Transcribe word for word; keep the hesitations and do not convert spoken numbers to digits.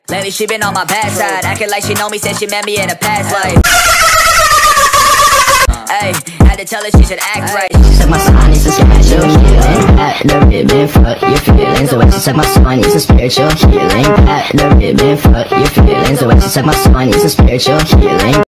Lately she been on my bad side, acting like she know me, said she met me in a past life. Ayy, had to tell her she should act right. She said my son needs a spiritual healing. At the ribbon for your feelings. The way she said my son needs a spiritual healing. At the ribbon for your feelings. The way she said my son needs a spiritual healing.